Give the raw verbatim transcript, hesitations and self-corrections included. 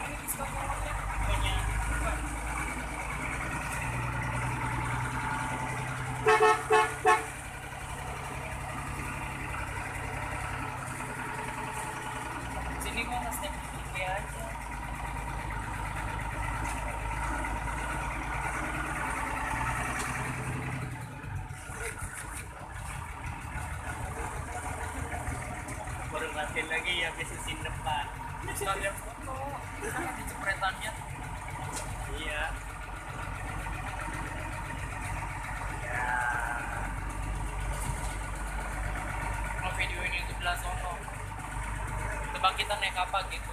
ini diskon kolornya pokoknya. Sini gua nge-snap I G aja. Baru ngatain lagi ya besusin depan. Sekalian foto, kan ada jepretannya. Iya. Ya. Mau video ini itu belas sono. Tebak kita naik apa gitu.